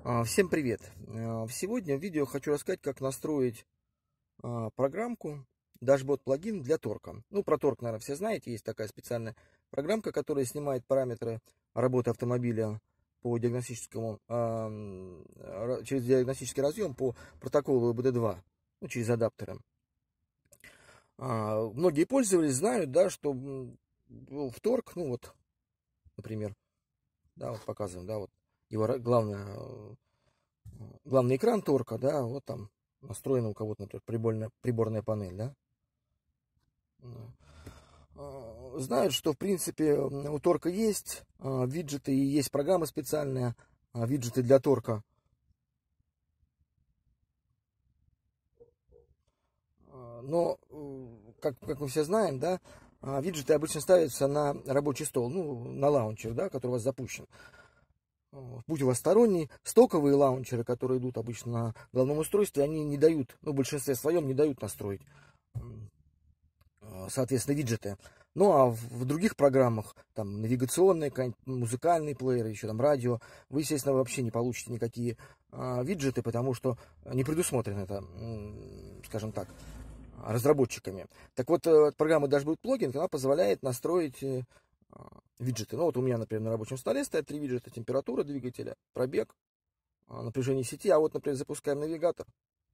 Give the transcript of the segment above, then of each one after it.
Всем привет! Сегодня в видео хочу рассказать, как настроить программку Dashbot плагин для торка. Ну, про торк, наверное, все знаете. Есть такая специальная программка, которая снимает параметры работы автомобиля по диагностическому, через диагностический разъем по протоколу ОБД2, ну, через адаптеры. Многие пользователи знают, да, что в торк, ну вот, например, да, вот показываем, да, вот его главный экран торка, да, вот там настроена у кого-то, например, приборная панель, да. Знают, что, в принципе, у торка есть виджеты и есть программа специальная, виджеты для торка. Но, как мы все знаем, да, виджеты обычно ставятся на рабочий стол, ну, на лаунчер, да, который у вас запущен. Будь у вас сторонний, стоковые лаунчеры, которые идут обычно на головном устройстве, они не дают, ну, в большинстве своем не дают настроить, соответственно, виджеты. Ну, а в других программах, там, навигационные, музыкальные плееры, еще там радио, вы, естественно, вообще не получите никакие виджеты, потому что не предусмотрено это, скажем так, разработчиками. Так вот, программа Dashbot Plugin, она позволяет настроить виджеты. Ну, вот у меня, например, на рабочем столе стоят 3 виджета: температура двигателя, пробег, напряжение сети. А вот, например, запускаем навигатор.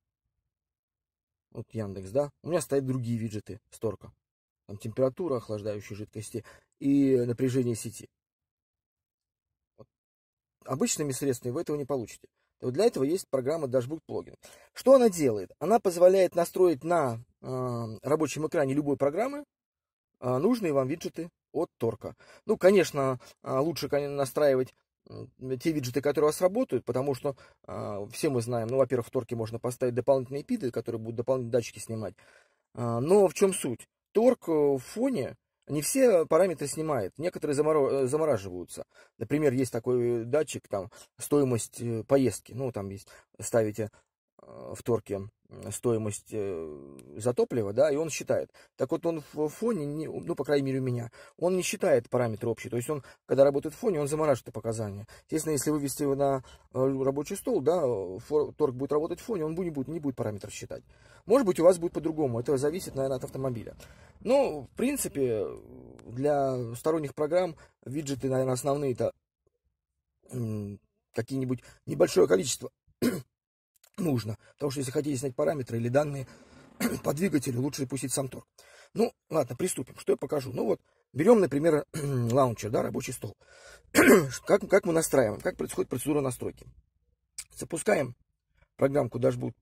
Вот Яндекс, да. У меня стоят другие виджеты с торка. Там температура охлаждающей жидкости и напряжение сети. Вот. Обычными средствами вы этого не получите. Вот для этого есть программа Dashbot Plugin. Что она делает? Она позволяет настроить на рабочем экране любой программы нужные вам виджеты от торка. Ну, конечно, лучше настраивать те виджеты, которые у вас работают, потому что все мы знаем, ну, во-первых, в торке можно поставить дополнительные пиды, которые будут дополнительные датчики снимать. Но в чем суть? Торк в фоне не все параметры снимает, некоторые замораживаются. Например, есть такой датчик, там, стоимость поездки. Ну, там есть, ставите в торке стоимость за топливо, да, и он считает. Так вот, он в фоне, ну, по крайней мере, у меня, он не считает параметры общие. То есть он, когда работает в фоне, он замораживает это показания. Естественно, если вывести его на рабочий стол, да, торк будет работать в фоне, он не будет параметров считать. Может быть, у вас будет по-другому. Это зависит, наверное, от автомобиля. Но, в принципе, для сторонних программ виджеты, наверное, основные-то какие-нибудь небольшое количество нужно. Потому что если хотите снять параметры или данные по двигателю, лучше пустить сам торк. Ну, ладно, приступим. Что я покажу? Ну вот, берем, например, лаунчер, да, рабочий стол. как мы настраиваем? Как происходит процедура настройки? Запускаем программку Dashbot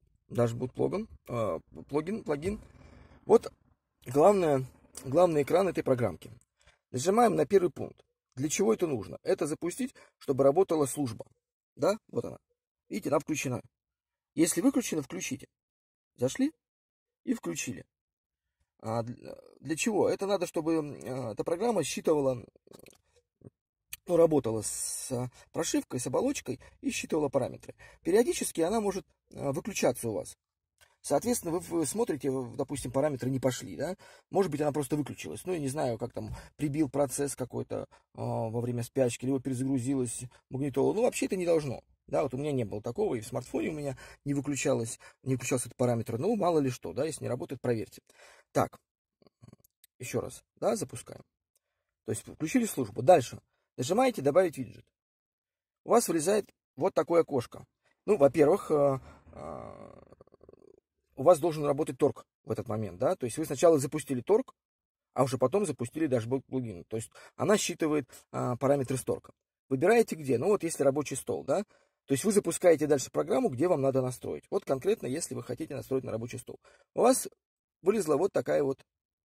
плагин. Вот главный экран этой программки. Нажимаем на первый пункт. Для чего это нужно? Это запустить, чтобы работала служба. Да, вот она. Видите, она включена. Если выключено, включите. Зашли и включили. Для чего? Это надо, чтобы эта программа считывала, ну, работала с прошивкой, с оболочкой и считывала параметры. Периодически она может выключаться у вас. Соответственно, вы смотрите, допустим, параметры не пошли, да? Может быть, она просто выключилась. Ну, я не знаю, как там прибил процесс какой-то во время спячки, либо перезагрузилась магнитола. Ну, вообще это не должно. Да, вот у меня не было такого, и в смартфоне у меня не выключался этот параметр. Ну, мало ли что, да, если не работает, проверьте. Так, еще раз, да, запускаем. То есть включили службу. Дальше нажимаете «Добавить виджет». У вас вылезает вот такое окошко. Ну, во-первых, у вас должен работать торк в этот момент, да, то есть вы сначала запустили торк, а уже потом запустили Dashbot плагин. То есть она считывает параметры с торка. Выбираете где? Ну вот если рабочий стол, да, то есть вы запускаете дальше программу, где вам надо настроить. Вот конкретно, если вы хотите настроить на рабочий стол. У вас вылезла вот такая вот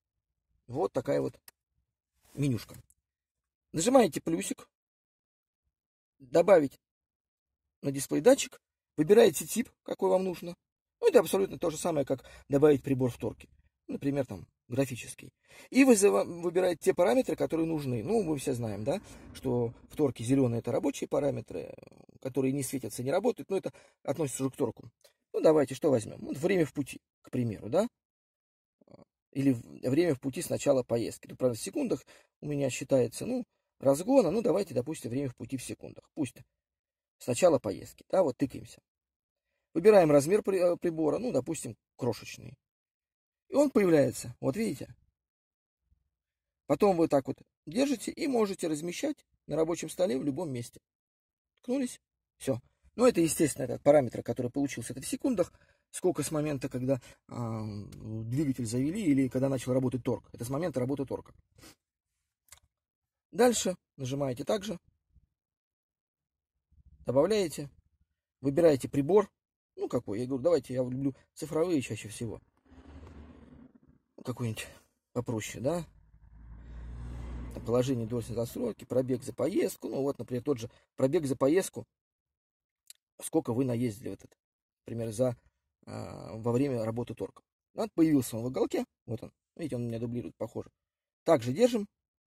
менюшка. Нажимаете плюсик, добавить на дисплей датчик, выбираете тип, какой вам нужно. Ну, это абсолютно то же самое, как добавить прибор в торке. Например, там, графический. И вы выбираете те параметры, которые нужны. Ну, мы все знаем, да, что в торке зеленые — это рабочие параметры, которые не светятся, не работают, но это относится уже к торку. Ну, давайте, что возьмем? Вот время в пути, к примеру, да? Или время в пути с начала поездки. Тут, правда, в секундах у меня считается, ну, разгона. Ну, давайте, допустим, время в пути в секундах. Пусть с начала поездки. Да, вот тыкаемся. Выбираем размер прибора, ну, допустим, крошечный. И он появляется, вот видите. Потом вы так вот держите и можете размещать на рабочем столе в любом месте. Ткнулись, все. Ну, это, естественно, этот параметр, который получился. Это в секундах, сколько с момента, когда двигатель завели или когда начал работать торг. Это с момента работы торга. Дальше нажимаете также, добавляете, выбираете прибор. Ну, какой? Я говорю, давайте, я люблю цифровые чаще всего. Какой-нибудь попроще, да? Положение дольной застройки, пробег за поездку. Ну, вот, например, тот же пробег за поездку. Сколько вы наездили в этот, например, во время работы торга. Вот появился он в уголке. Вот он. Видите, он у меня дублирует, похоже. Также держим.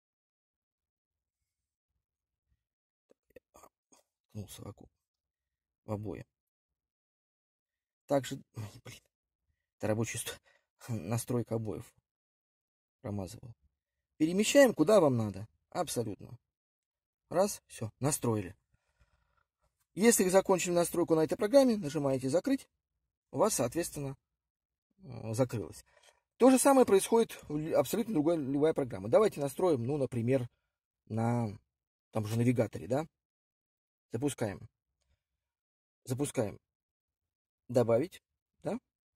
Ткнулся в обои. Также, блин, это рабочая настройка обоев. Промазывал. Перемещаем, куда вам надо. Абсолютно. Раз, все, настроили. Если вы закончили настройку на этой программе, нажимаете «Закрыть», у вас, соответственно, закрылось. То же самое происходит в абсолютно любая программа. Давайте настроим, ну, например, на том же навигаторе, да? Запускаем. Запускаем. Добавить, да?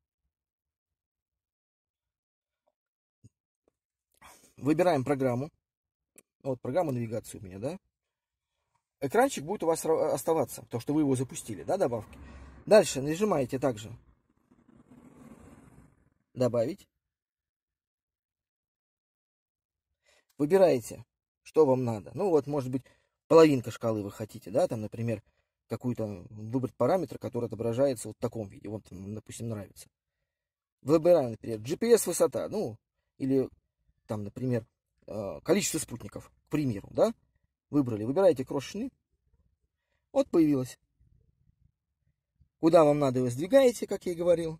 Выбираем программу. Вот программа навигации у меня, да? Экранчик будет у вас оставаться, потому что вы его запустили, да, добавки. Дальше нажимаете также «Добавить». Выбираете, что вам надо. Ну, вот, может быть, половинка шкалы вы хотите, да, там, например, какой-то выбрать параметр, который отображается вот в таком виде. Вот, допустим, нравится. Выбираем, например, GPS-высота, ну, или там, например, количество спутников, к примеру, да. Выбрали, выбираете крошечный. Вот появилось. Куда вам надо, вы сдвигаете, как я и говорил.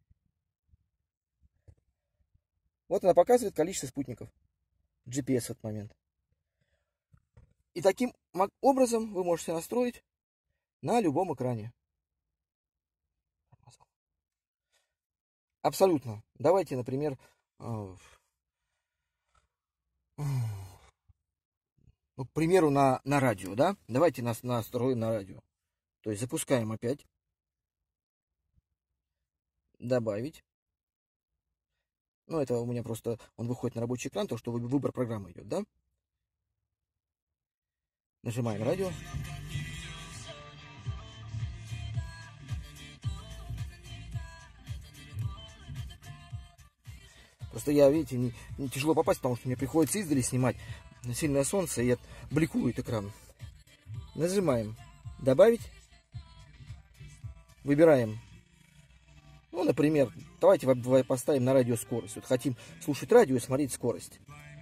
Вот она показывает количество спутников. GPS в этот момент. И таким образом вы можете настроить на любом экране. Абсолютно. Давайте, например, ну, к примеру, на радио, да? Давайте настроим на радио. То есть запускаем опять. Добавить. Ну, это у меня просто, он выходит на рабочий экран, то, что выбор программы идет, да? Нажимаем радио. Просто я, видите, не тяжело попасть, потому что мне приходится издали снимать на сильное солнце, и бликует экран. Нажимаем «Добавить». Выбираем. Ну, например, давайте поставим на радио скорость. Вот хотим слушать радио и смотреть скорость.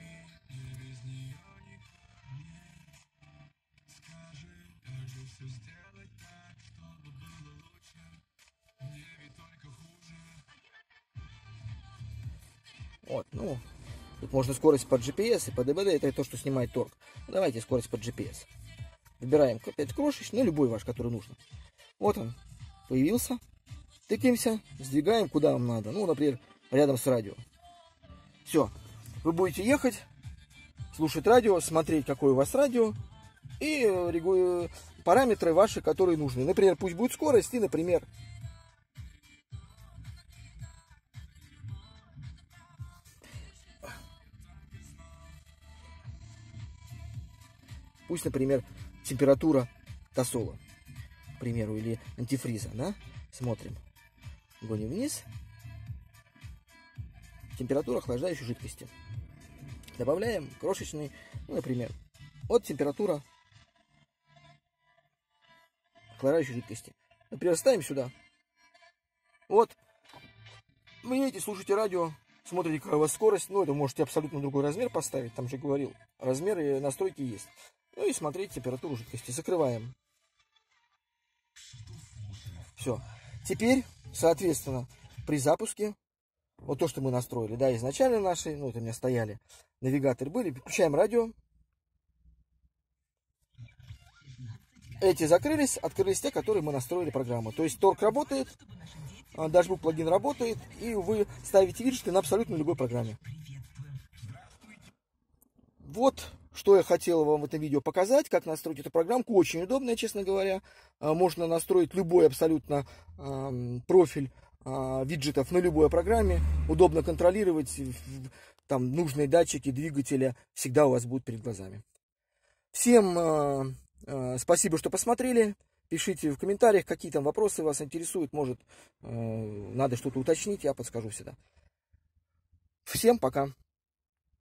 Вот, ну, тут можно скорость под GPS и под ДБД, это то, что снимает торг. Давайте скорость под GPS. Выбираем опять крошечный, ну, любой ваш, который нужно. Вот он, появился. Тыкаемся, сдвигаем, куда вам надо. Ну, например, рядом с радио. Все, вы будете ехать, слушать радио, смотреть, какое у вас радио. И параметры ваши, которые нужны. Например, пусть будет скорость и, например, пусть, например, температура тосола, к примеру, или антифриза, да? Смотрим. Гоним вниз. Температура охлаждающей жидкости. Добавляем крошечный, ну, например, вот температура охлаждающей жидкости. Например, ставим сюда. Вот. Вы едете, слушаете радио, смотрите, какая у вас скорость. Ну, это можете абсолютно другой размер поставить. Там же говорил, размеры настройки есть. Ну и смотреть температуру жидкости. Закрываем. Все. Теперь, соответственно, при запуске, вот то, что мы настроили, да, изначально наши, ну, это у меня стояли, навигаторы были, включаем радио. эти закрылись, открылись те, которые мы настроили программу. То есть Torque работает, Dashbook плагин работает, и вы ставите виджеты на абсолютно любой программе. Вот, что я хотел вам в этом видео показать, как настроить эту программку. Очень удобная, честно говоря. Можно настроить любой абсолютно профиль виджетов на любой программе. Удобно контролировать, там нужные датчики двигателя всегда у вас будут перед глазами. Всем спасибо, что посмотрели. Пишите в комментариях, какие там вопросы вас интересуют. Может, надо что-то уточнить, я подскажу всегда. Всем пока.